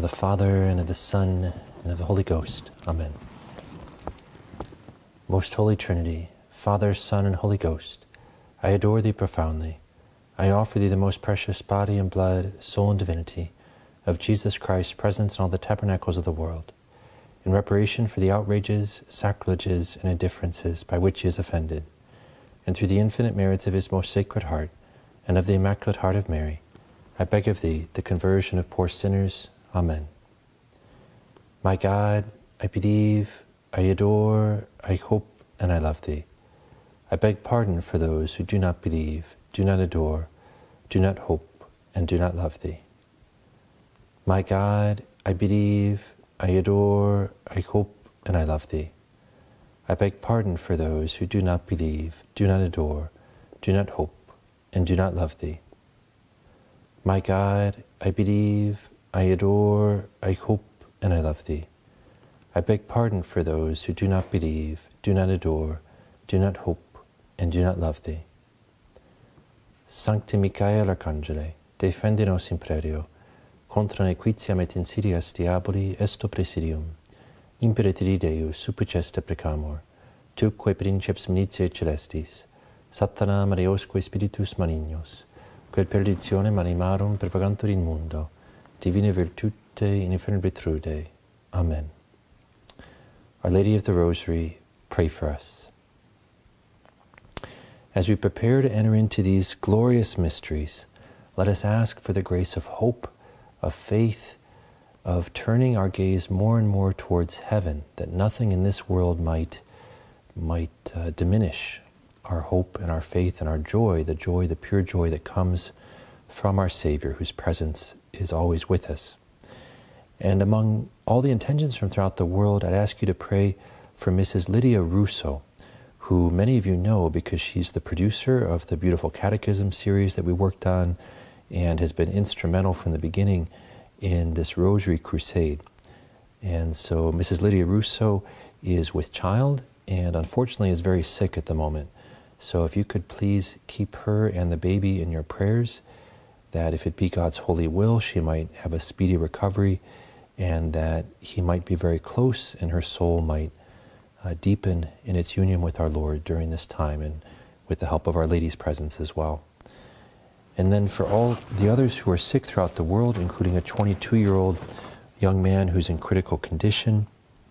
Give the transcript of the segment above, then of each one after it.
the Father, and of the Son, and of the Holy Ghost. Amen. Most Holy Trinity, Father, Son, and Holy Ghost, I adore Thee profoundly. I offer Thee the most precious body and blood, soul and divinity of Jesus Christ, present in all the tabernacles of the world, in reparation for the outrages, sacrileges, and indifferences by which He is offended, and through the infinite merits of His most sacred heart and of the Immaculate Heart of Mary, I beg of Thee the conversion of poor sinners. Amen. My God, I believe, I adore, I hope, and I love Thee. I beg pardon for those who do not believe, do not adore, do not hope, and do not love Thee. My God, I believe, I adore, I hope, and I love Thee. I beg pardon for those who do not believe, do not adore, do not hope, and do not love Thee. My God, I believe, I adore, I hope, and I love Thee. I beg pardon for those who do not believe, do not adore, do not hope, and do not love Thee. Sancte Michael Arcangele, defende-nos imperio, contra nequitiam et insidias diaboli esto presidium, imperatri Deus supliceste precamur, tuque princeps militiae celestis, Satana Mariosque Spiritus Malignos, quel perditionem animarum pervagantur in mundo, divine virtute in infernum Gertrude. Amen. Our Lady of the Rosary, pray for us. As we prepare to enter into these glorious mysteries, let us ask for the grace of hope, of faith, of turning our gaze more and more towards heaven, that nothing in this world might diminish our hope and our faith and our joy, the pure joy that comes from our Savior, whose presence is always with us. And among all the intentions from throughout the world, I'd ask you to pray for Mrs. Lydia Russo, who many of you know because she's the producer of the beautiful catechism series that we worked on and has been instrumental from the beginning in this Rosary Crusade. And so Mrs. Lydia Russo is with child and unfortunately is very sick at the moment. So if you could please keep her and the baby in your prayers, that if it be God's holy will, she might have a speedy recovery and that He might be very close and her soul might deepen in its union with our Lord during this time, and with the help of Our Lady's presence as well. And then for all the others who are sick throughout the world, including a 22-year-old young man who's in critical condition,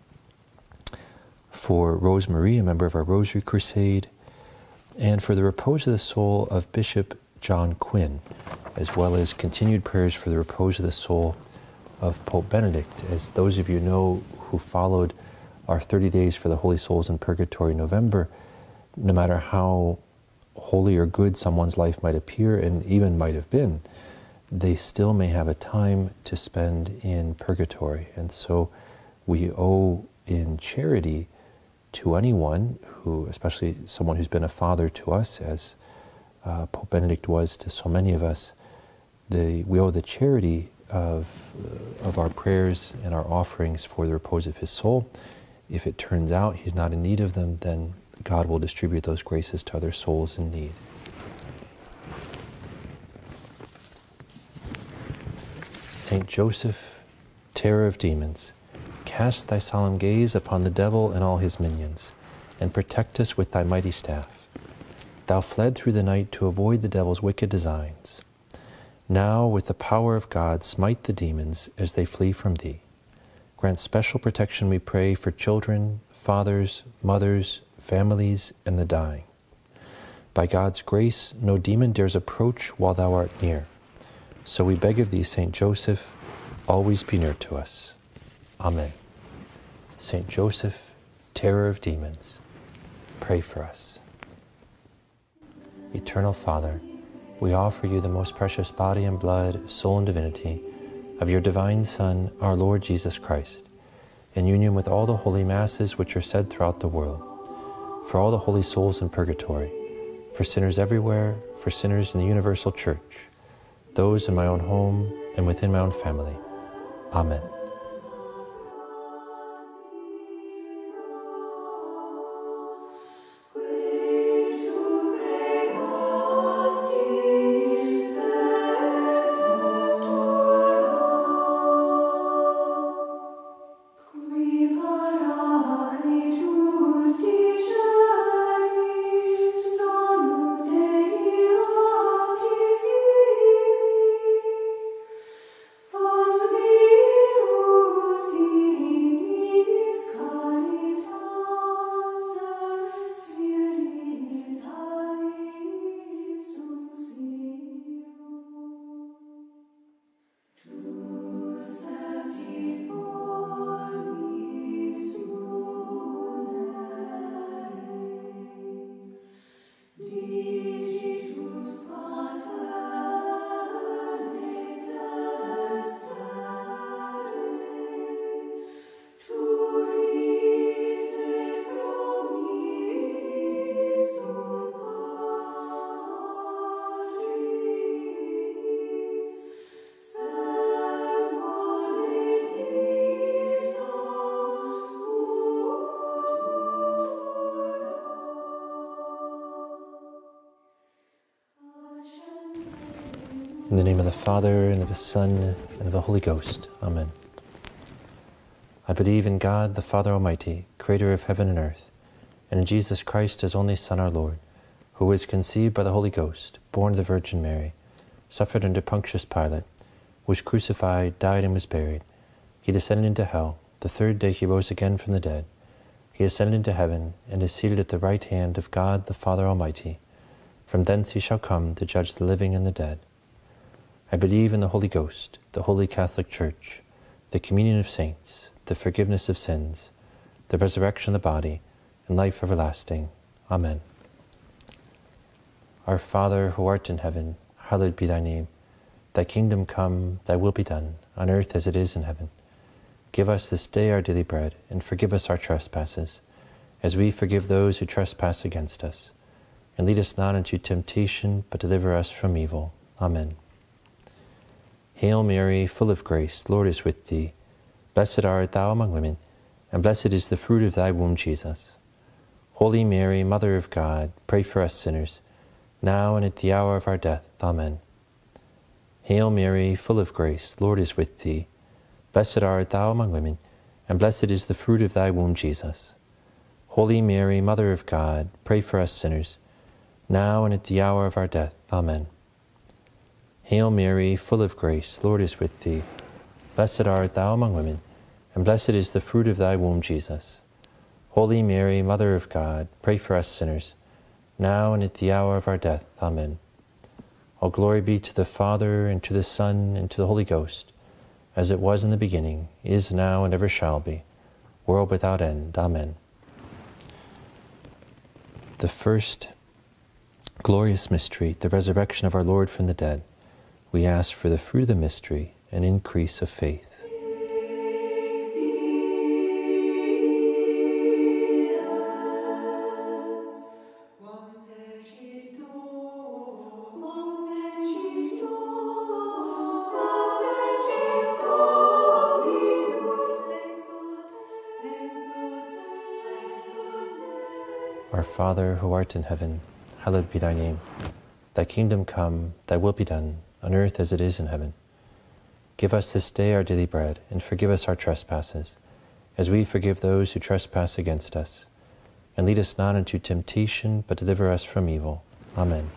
for Rosemary, a member of our Rosary Crusade, and for the repose of the soul of Bishop John Quinn, as well as continued prayers for the repose of the soul of Pope Benedict. As those of you know who followed our 30 Days for the Holy Souls in Purgatory in November, no matter how holy or good someone's life might appear and even might have been, they still may have a time to spend in purgatory. And so we owe in charity to anyone who, especially someone who's been a father to us, as Pope Benedict was to so many of us, we owe the charity of our prayers and our offerings for the repose of his soul. If it turns out he's not in need of them, then God will distribute those graces to other souls in need. Saint Joseph, terror of demons, cast thy solemn gaze upon the devil and all his minions, and protect us with thy mighty staff. Thou fled through the night to avoid the devil's wicked designs. Now, with the power of God, smite the demons as they flee from thee. Grant special protection, we pray, for children, fathers, mothers, families, and the dying. By God's grace, no demon dares approach while thou art near. So we beg of thee, Saint Joseph, always be near to us. Amen. Saint Joseph, terror of demons, pray for us. Eternal Father, we offer you the most precious body and blood, soul and divinity of your divine Son, our Lord Jesus Christ, in union with all the holy masses which are said throughout the world, for all the holy souls in purgatory, for sinners everywhere, for sinners in the universal church, those in my own home and within my own family. Amen. In the name of the Father, and of the Son, and of the Holy Ghost. Amen. I believe in God, the Father Almighty, creator of heaven and earth, and in Jesus Christ, his only Son, our Lord, who was conceived by the Holy Ghost, born of the Virgin Mary, suffered under Pontius Pilate, was crucified, died, and was buried. He descended into hell. The third day he rose again from the dead. He ascended into heaven, and is seated at the right hand of God, the Father Almighty. From thence he shall come to judge the living and the dead. I believe in the Holy Ghost, the Holy Catholic Church, the communion of saints, the forgiveness of sins, the resurrection of the body, and life everlasting. Amen. Our Father, who art in heaven, hallowed be thy name. Thy kingdom come, thy will be done, on earth as it is in heaven. Give us this day our daily bread, and forgive us our trespasses, as we forgive those who trespass against us. And lead us not into temptation, but deliver us from evil. Amen. Hail Mary, full of grace, Lord is with thee. Blessed art thou among women, and blessed is the fruit of thy womb, Jesus. Holy Mary, Mother of God, pray for us sinners, now and at the hour of our death. Amen. Hail Mary, full of grace, Lord is with thee. Blessed art thou among women, and blessed is the fruit of thy womb, Jesus. Holy Mary, Mother of God, pray for us sinners, now and at the hour of our death. Amen. Hail Mary, full of grace, Lord is with thee. Blessed art thou among women, and blessed is the fruit of thy womb, Jesus. Holy Mary, Mother of God, pray for us sinners, now and at the hour of our death. Amen. All glory be to the Father, and to the Son, and to the Holy Ghost, as it was in the beginning, is now, and ever shall be, world without end. Amen. The first glorious mystery, the resurrection of our Lord from the dead. We ask for the fruit of the mystery, an increase of faith. Our Father, who art in heaven, hallowed be thy name. Thy kingdom come, thy will be done, on earth as it is in heaven. Give us this day our daily bread, and forgive us our trespasses, as we forgive those who trespass against us. And lead us not into temptation, but deliver us from evil. Amen.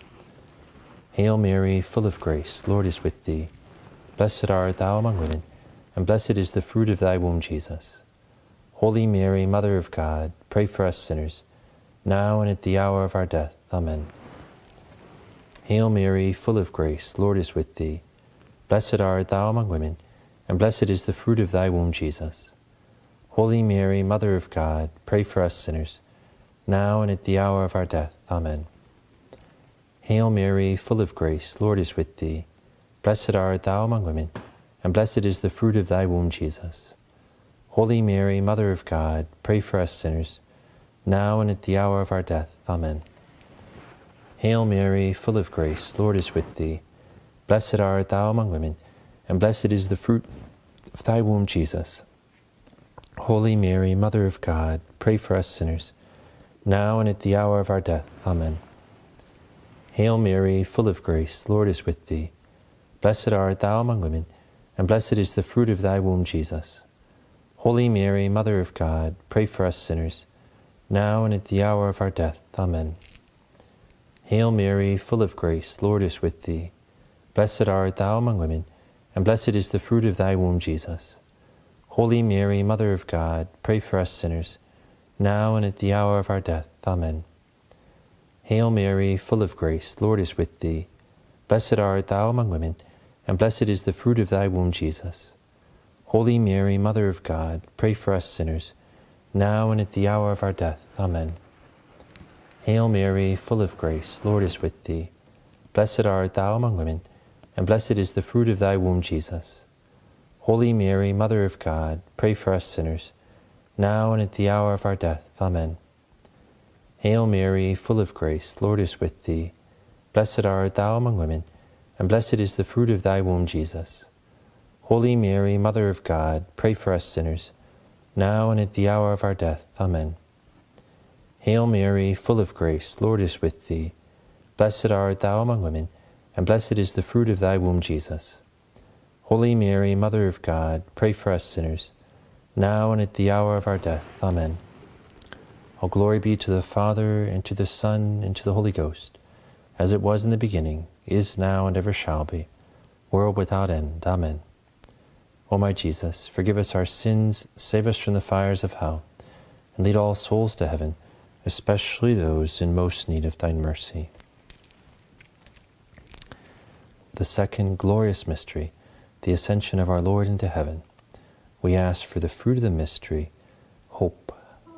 Hail Mary, full of grace, Lord is with thee. Blessed art thou among women, and blessed is the fruit of thy womb, Jesus. Holy Mary, Mother of God, pray for us sinners, now and at the hour of our death. Amen. Hail Mary, full of grace, Lord is with thee. Blessed art thou among women, and blessed is the fruit of thy womb, Jesus. Holy Mary, Mother of God, pray for us sinners, now and at the hour of our death. Amen. Hail Mary, full of grace, Lord is with thee. Blessed art thou among women, and blessed is the fruit of thy womb, Jesus. Holy Mary, Mother of God, pray for us sinners, now and at the hour of our death. Amen. Hail Mary, full of grace, Lord is with thee. Blessed art thou among women, and blessed is the fruit of thy womb, Jesus. Holy Mary, Mother of God, pray for us sinners, now and at the hour of our death. Amen. Hail Mary, full of grace, Lord is with thee. Blessed art thou among women, and blessed is the fruit of thy womb, Jesus. Holy Mary, Mother of God, pray for us sinners, now and at the hour of our death. Amen. Hail Mary, full of grace, Lord is with thee. Blessed art thou among women, and blessed is the fruit of thy womb, Jesus. Holy Mary, Mother of God, pray for us sinners, now and at the hour of our death. Amen. Hail Mary, full of grace, Lord is with thee. Blessed art thou among women, and blessed is the fruit of thy womb, Jesus. Holy Mary, Mother of God, pray for us sinners, now and at the hour of our death. Amen. Hail Mary, full of grace, Lord is with thee. Blessed art thou among women, and blessed is the fruit of thy womb, Jesus. Holy Mary, Mother of God, pray for us sinners, now and at the hour of our death. Amen. Hail Mary, full of grace, Lord is with thee. Blessed art thou among women, and blessed is the fruit of thy womb, Jesus. Holy Mary, Mother of God, pray for us sinners, now and at the hour of our death. Amen. Hail Mary, full of grace, Lord is with thee. Blessed art thou among women, and blessed is the fruit of thy womb, Jesus. Holy Mary, Mother of God, pray for us sinners, now and at the hour of our death. Amen. All glory be to the Father, and to the Son, and to the Holy Ghost, as it was in the beginning, is now, and ever shall be, world without end. Amen. O my Jesus, forgive us our sins, save us from the fires of hell, and lead all souls to heaven, especially those in most need of thine mercy. The second glorious mystery, the Ascension of our Lord into heaven. We ask for the fruit of the mystery, hope.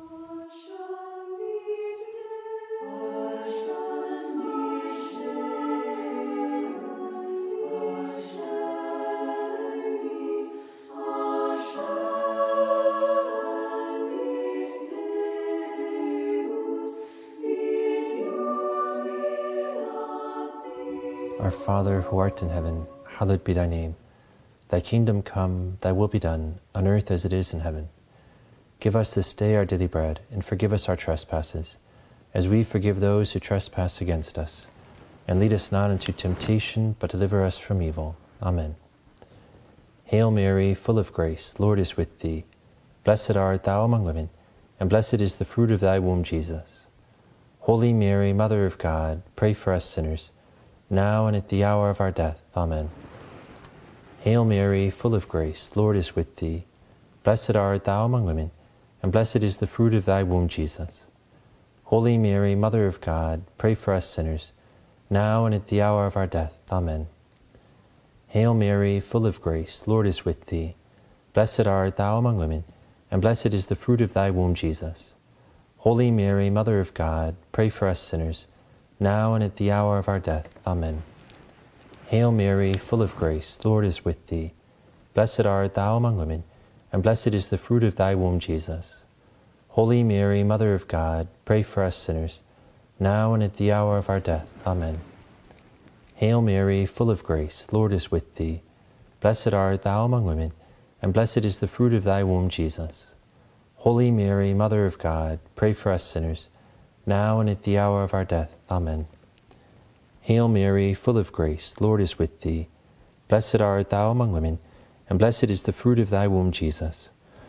Our Father, who art in heaven, hallowed be thy name. Thy kingdom come, thy will be done, on earth as it is in heaven. Give us this day our daily bread, and forgive us our trespasses, as we forgive those who trespass against us. And lead us not into temptation, but deliver us from evil. Amen. Hail Mary, full of grace, Lord is with thee. Blessed art thou among women, and blessed is the fruit of thy womb, Jesus. Holy Mary, Mother of God, pray for us sinners, now and at the hour of our death. Amen. Hail Mary, full of grace, Lord is with thee. Blessed art thou among women, and blessed is the fruit of thy womb, Jesus. Holy Mary, Mother of God, pray for us sinners, now and at the hour of our death. Amen. Hail Mary, full of grace, Lord is with thee. Blessed art thou among women, and blessed is the fruit of thy womb, Jesus. Holy Mary, Mother of God, pray for us sinners, now and at the hour of our death. Amen. Hail Mary, full of grace, Lord is with thee. Blessed art thou among women, and blessed is the fruit of thy womb, Jesus. Holy Mary, Mother of God, pray for us sinners, now and at the hour of our death. Amen. Hail Mary, full of grace, Lord is with thee. Blessed art thou among women, and blessed is the fruit of thy womb, Jesus. Holy Mary, Mother of God, pray for us sinners, now and at the hour of our death. Amen. Hail Mary, full of grace, Lord is with thee. Blessed art thou among women, and blessed is the fruit of thy womb, Jesus.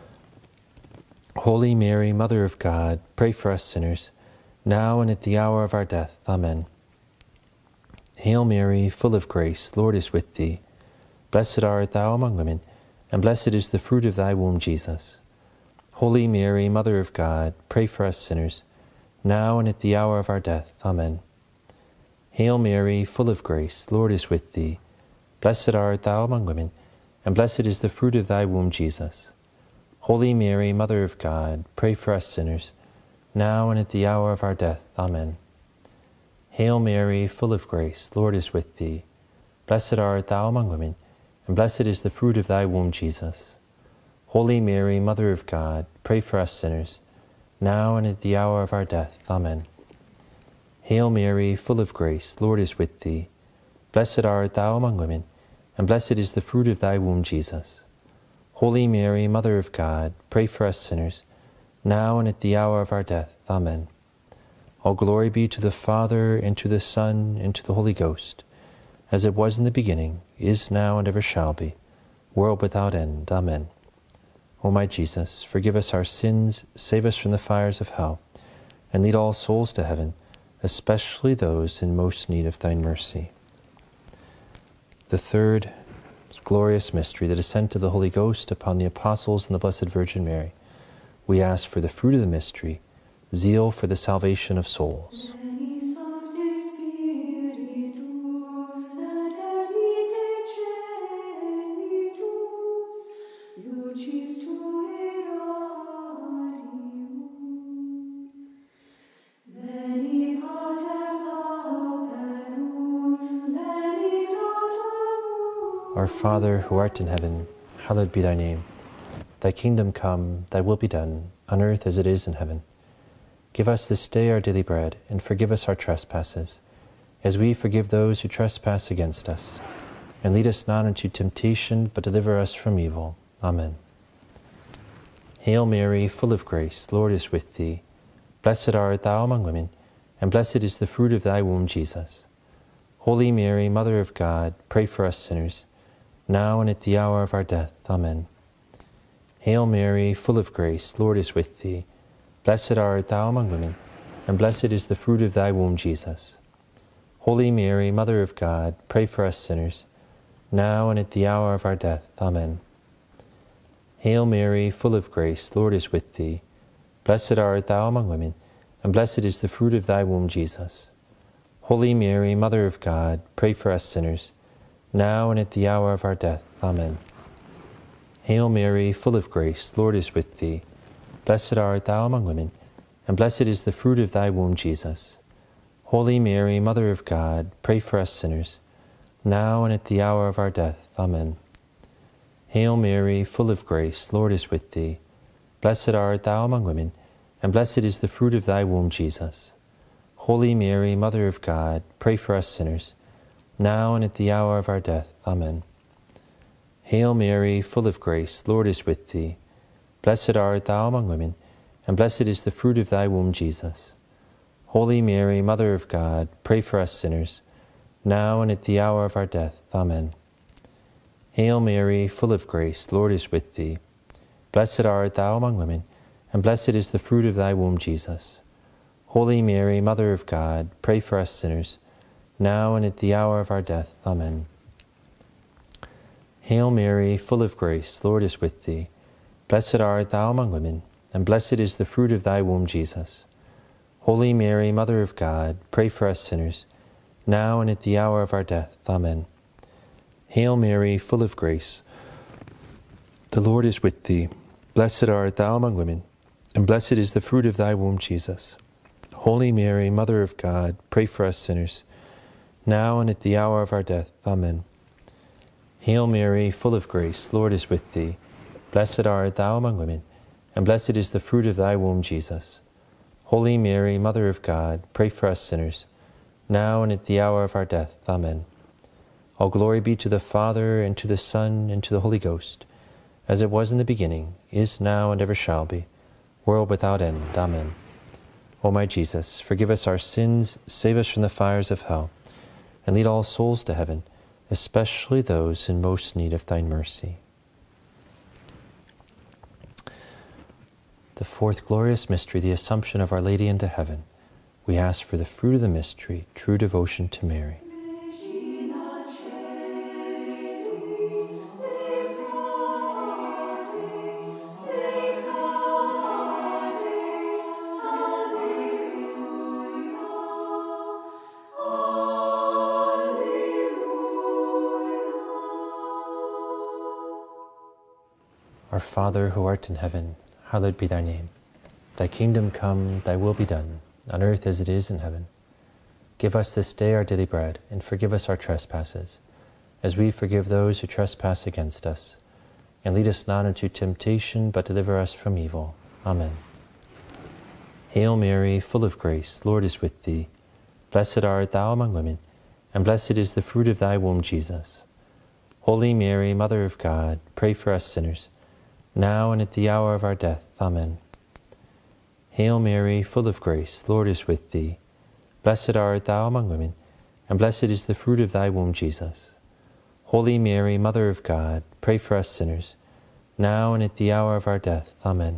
Holy Mary, Mother of God, pray for us sinners, now and at the hour of our death. Amen. Hail Mary, full of grace, Lord is with thee. Blessed art thou among women, and blessed is the fruit of thy womb, Jesus. Holy Mary, Mother of God, pray for us sinners, now and at the hour of our death. Amen. Hail Mary, full of grace, Lord is with thee. Blessed art thou among women, and blessed is the fruit of thy womb, Jesus. Holy Mary, Mother of God, pray for us sinners, now and at the hour of our death. Amen. Hail Mary, full of grace, Lord is with thee. Blessed art thou among women, and blessed is the fruit of thy womb, Jesus. Holy Mary, Mother of God, pray for us sinners, now and at the hour of our death. Amen. Hail Mary, full of grace, Lord is with thee. Blessed art thou among women, and blessed is the fruit of thy womb, Jesus. Holy Mary, Mother of God, pray for us sinners, now and at the hour of our death. Amen. All glory be to the Father, and to the Son, and to the Holy Ghost, as it was in the beginning, is now, and ever shall be, world without end. Amen. O my Jesus, forgive us our sins, save us from the fires of hell, and lead all souls to heaven, especially those in most need of thine mercy. The third glorious mystery, the descent of the Holy Ghost upon the apostles and the Blessed Virgin Mary. We ask for the fruit of the mystery, zeal for the salvation of souls. Our Father, who art in heaven, hallowed be thy name. Thy kingdom come, thy will be done, on earth as it is in heaven. Give us this day our daily bread, and forgive us our trespasses, as we forgive those who trespass against us. And lead us not into temptation, but deliver us from evil. Amen. Hail Mary, full of grace, Lord is with thee. Blessed art thou among women, and blessed is the fruit of thy womb, Jesus. Holy Mary, Mother of God, pray for us sinners, now and at the hour of our death. Amen. Hail Mary, full of grace, Lord is with thee. Blessed art thou among women, and blessed is the fruit of thy womb, Jesus. Holy Mary, Mother of God, pray for us sinners, now and at the hour of our death. Amen. Hail Mary, full of grace, Lord is with thee. Blessed art thou among women, and blessed is the fruit of thy womb, Jesus. Holy Mary, Mother of God, pray for us sinners, now and at the hour of our death. Amen. Hail Mary, full of grace, Lord is with thee. Blessed art thou among women, and blessed is the fruit of thy womb, Jesus. Holy Mary, Mother of God, pray for us sinners, now and at the hour of our death. Amen. Hail Mary, full of grace, Lord is with thee. Blessed art thou among women, and blessed is the fruit of thy womb, Jesus. Holy Mary, Mother of God, pray for us sinners, now and at the hour of our death. Amen. Hail Mary, full of grace, Lord is with thee. Blessed art thou among women, and blessed is the fruit of thy womb, Jesus. Holy Mary, Mother of God, pray for us sinners, now and at the hour of our death. Amen. Hail Mary, full of grace, Lord is with thee. Blessed art thou among women, and blessed is the fruit of thy womb, Jesus. Holy Mary, Mother of God, pray for us sinners, now and at the hour of our death. Amen. Hail Mary, full of grace, Lord is with thee. Blessed art thou among women, and blessed is the fruit of thy womb, Jesus. Holy Mary, Mother of God, pray for us sinners, now and at the hour of our death. Amen. Hail Mary, full of grace, the Lord is with thee. Blessed art thou among women, and blessed is the fruit of thy womb, Jesus. Holy Mary, Mother of God, pray for us sinners, now and at the hour of our death. Amen. Hail Mary, full of grace, Lord is with thee. Blessed art thou among women, and blessed is the fruit of thy womb, Jesus. Holy Mary, Mother of God, pray for us sinners, now and at the hour of our death. Amen. All glory be to the Father, and to the Son, and to the Holy Ghost, as it was in the beginning, is now, and ever shall be, world without end. Amen. O my Jesus, forgive us our sins, save us from the fires of hell, and lead all souls to heaven, especially those in most need of thine mercy. The fourth glorious mystery, the Assumption of Our Lady into heaven. We ask for the fruit of the mystery, true devotion to Mary. Our Father, who art in heaven, hallowed be thy name. Thy kingdom come, thy will be done, on earth as it is in heaven. Give us this day our daily bread, and forgive us our trespasses, as we forgive those who trespass against us. And lead us not into temptation, but deliver us from evil. Amen. Hail Mary, full of grace, Lord is with thee. Blessed art thou among women, and blessed is the fruit of thy womb, Jesus. Holy Mary, Mother of God, pray for us sinners, now and at the hour of our death. Amen. Hail Mary, full of grace, Lord is with thee. Blessed art thou among women, and blessed is the fruit of thy womb, Jesus. Holy Mary, Mother of God, pray for us sinners, now and at the hour of our death. Amen.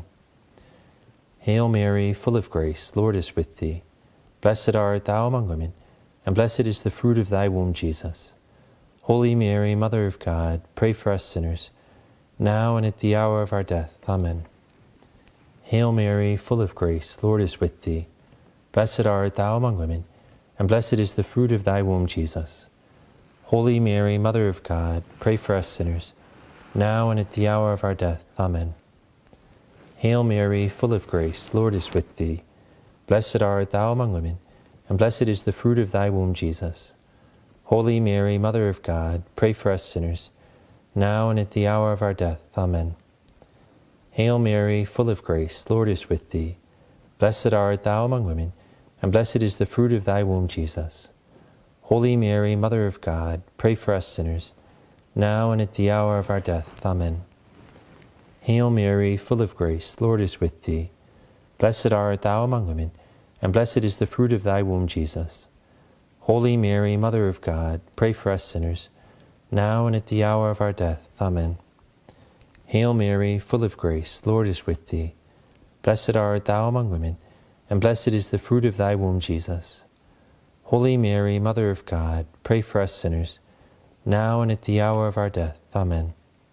Hail Mary, full of grace, Lord is with thee. Blessed art thou among women, and blessed is the fruit of thy womb, Jesus. Holy Mary, Mother of God, pray for us sinners, now and at the hour of our death. Amen. Hail Mary, full of grace, Lord is with thee. Blessed art thou among women, and blessed is the fruit of thy womb, Jesus. Holy Mary, Mother of God, pray for us sinners, now and at the hour of our death. Amen. Hail Mary, full of grace, Lord is with thee. Blessed art thou among women, and blessed is the fruit of thy womb, Jesus. Holy Mary, Mother of God, pray for us sinners, now and at the hour of our death. Amen. Hail Mary, full of grace, Lord is with thee. Blessed art thou among women, and blessed is the fruit of thy womb, Jesus. Holy Mary, Mother of God, pray for us sinners, now and at the hour of our death. Amen. Hail Mary, full of grace, Lord is with thee. Blessed art thou among women, and blessed is the fruit of thy womb, Jesus. Holy Mary, Mother of God, pray for us sinners, now and at the hour of our death. Amen. Hail Mary, full of grace, the Lord is with thee. Blessed art thou among women, and blessed is the fruit of thy womb, Jesus. Holy Mary, Mother of God, pray for us sinners, now and at the hour of our death. Amen.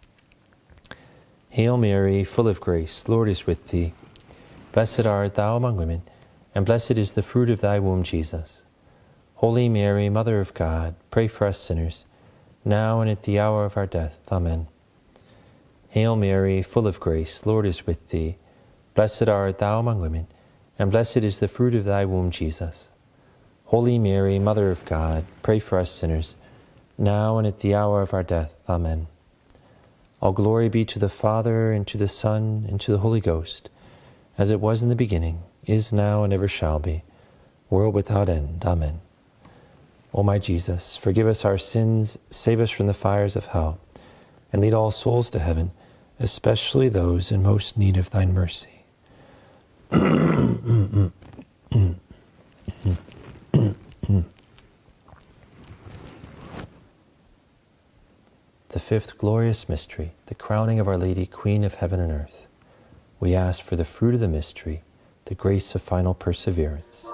Hail Mary, full of grace, the Lord is with thee. Blessed art thou among women, and blessed is the fruit of thy womb, Jesus. Holy Mary, Mother of God, pray for us sinners, now and at the hour of our death. Amen. Hail Mary, full of grace, the Lord is with thee. Blessed art thou among women, and blessed is the fruit of thy womb, Jesus. Holy Mary, Mother of God, pray for us sinners, now and at the hour of our death. Amen. All glory be to the Father, and to the Son, and to the Holy Ghost, as it was in the beginning, is now, and ever shall be, world without end. Amen. O my Jesus, forgive us our sins, save us from the fires of hell, and lead all souls to heaven, especially those in most need of thine mercy. The fifth glorious mystery, the crowning of Our Lady, Queen of heaven and earth. We ask for the fruit of the mystery, the grace of final perseverance.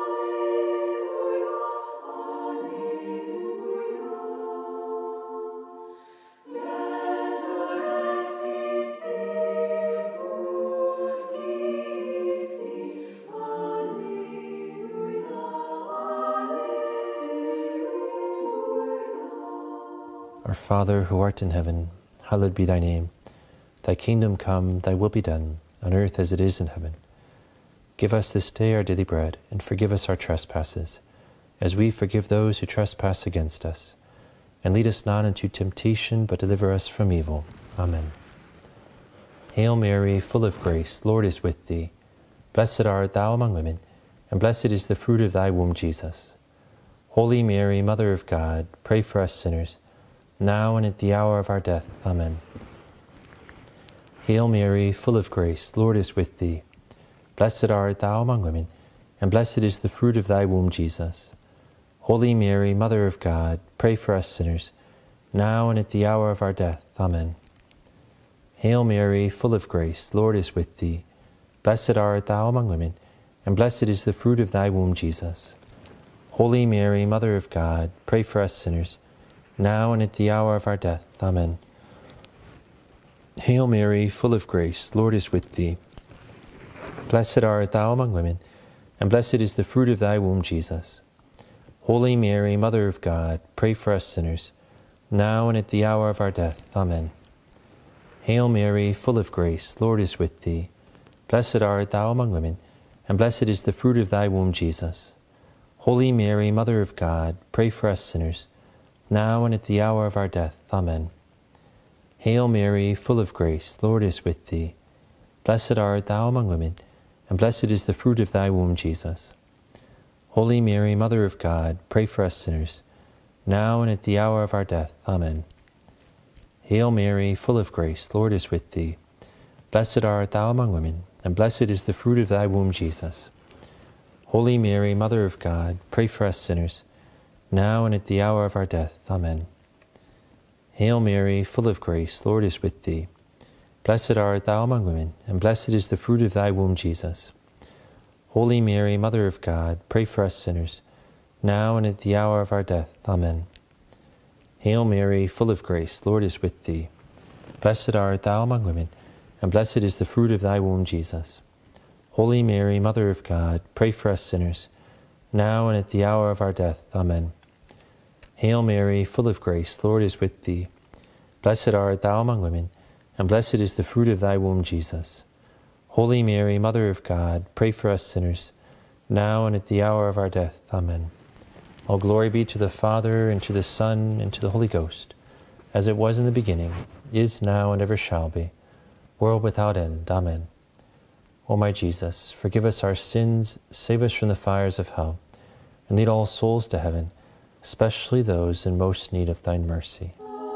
Our Father, who art in heaven, hallowed be thy name. Thy kingdom come, thy will be done, on earth as it is in heaven. Give us this day our daily bread, and forgive us our trespasses, as we forgive those who trespass against us. And lead us not into temptation, but deliver us from evil. Amen. Hail Mary, full of grace, the Lord is with thee. Blessed art thou among women, and blessed is the fruit of thy womb, Jesus. Holy Mary, Mother of God, pray for us sinners, now and at the hour of our death. Amen. Hail Mary, full of grace, the Lord is with thee. Blessed art thou among women, and blessed is the fruit of thy womb, Jesus. Holy Mary, Mother of God, pray for us sinners, now and at the hour of our death. Amen. Hail Mary, full of grace, the Lord is with thee. Blessed art thou among women, and blessed is the fruit of thy womb, Jesus. Holy Mary, Mother of God, pray for us sinners, now and at the hour of our death. Amen. Hail Mary, full of grace, the Lord is with thee. Blessed art thou among women, and blessed is the fruit of thy womb, Jesus. Holy Mary, Mother of God, pray for us sinners, now and at the hour of our death. Amen. Hail Mary, full of grace, the Lord is with thee. Blessed art thou among women, and blessed is the fruit of thy womb, Jesus. Holy Mary, Mother of God, pray for us sinners, now and at the hour of our death. Amen. Hail Mary, full of grace, the Lord is with thee. Blessed art thou among women, and blessed is the fruit of thy womb, Jesus. Holy Mary, Mother of God, pray for us sinners, now and at the hour of our death. Amen. Hail Mary, full of grace, the Lord is with thee. Blessed art thou among women, and blessed is the fruit of thy womb, Jesus. Holy Mary, Mother of God, pray for us sinners, now and at the hour of our death. Amen. Hail Mary, full of grace, the Lord is with thee. Blessed art thou among women, and blessed is the fruit of thy womb, Jesus. Holy Mary, Mother of God, pray for us sinners, now and at the hour of our death. Amen. Hail Mary, full of grace, the Lord is with thee. Blessed art thou among women, and blessed is the fruit of thy womb, Jesus. Holy Mary, Mother of God, pray for us sinners, now and at the hour of our death. Amen. Hail Mary, full of grace, the Lord is with thee. Blessed art thou among women, and blessed is the fruit of thy womb, Jesus. Holy Mary, Mother of God, pray for us sinners, now and at the hour of our death. Amen. All glory be to the Father, and to the Son, and to the Holy Ghost, as it was in the beginning, is now, and ever shall be, world without end. Amen. O my Jesus, forgive us our sins, save us from the fires of hell, and lead all souls to heaven, especially those in most need of thine mercy.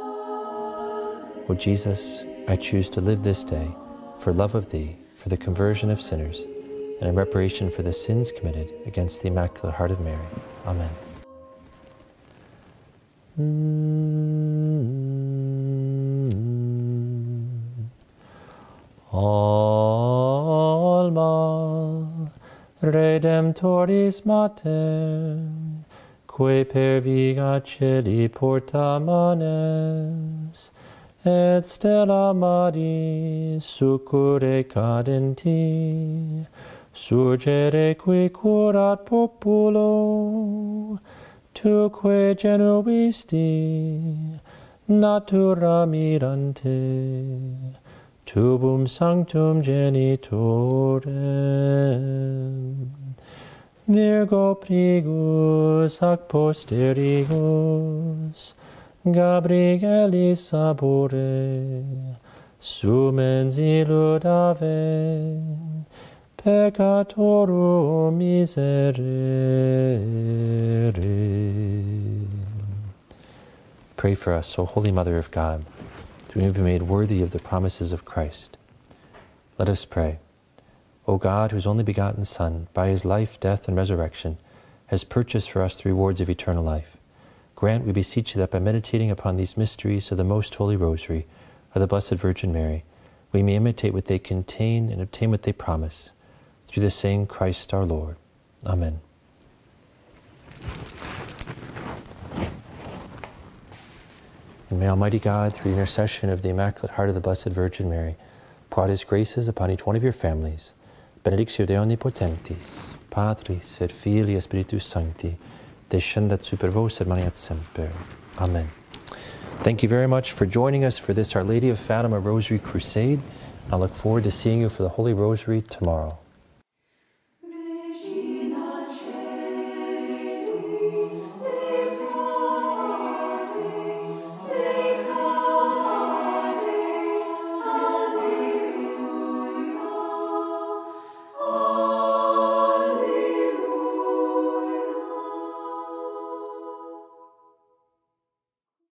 O Jesus, I choose to live this day for love of thee, for the conversion of sinners, and in reparation for the sins committed against the Immaculate Heart of Mary. Amen. Alma Redemptoris Mater, que per viga celi porta manes, et stella Maris succurre cadenti, surgere qui curat populo, tuque genuisti, natura mirante, tubum sanctum genitorem. Virgo prigus ac posterius, Gabrielis sabore, sumens illudave, peccatorum miserere. Pray for us, O Holy Mother of God, that we may be made worthy of the promises of Christ. Let us pray. O God, whose only begotten Son, by his life, death, and resurrection, has purchased for us the rewards of eternal life, grant, we beseech you, that by meditating upon these mysteries of the Most Holy Rosary of the Blessed Virgin Mary, we may imitate what they contain and obtain what they promise. Through the same Christ our Lord. Amen. And may Almighty God, through the intercession of the Immaculate Heart of the Blessed Virgin Mary, pour out his graces upon each one of your families. Benedictio Dei Omnipotentis, Patris et Filii et Spiritus Sancti, descendat super vos et maneat semper. Amen. Thank you very much for joining us for this Our Lady of Fatima Rosary Crusade. I look forward to seeing you for the Holy Rosary tomorrow.